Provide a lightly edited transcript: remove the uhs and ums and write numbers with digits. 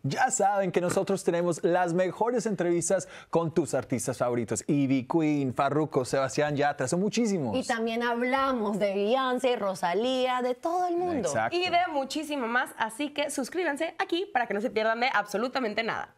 Ya saben que nosotros tenemos las mejores entrevistas con tus artistas favoritos. Ivy Queen, Farruko, Sebastián Yatra, son muchísimos. Y también hablamos de Beyoncé, Rosalía, de todo el mundo. Exacto. Y de muchísimo más, así que suscríbanse aquí para que no se pierdan de absolutamente nada.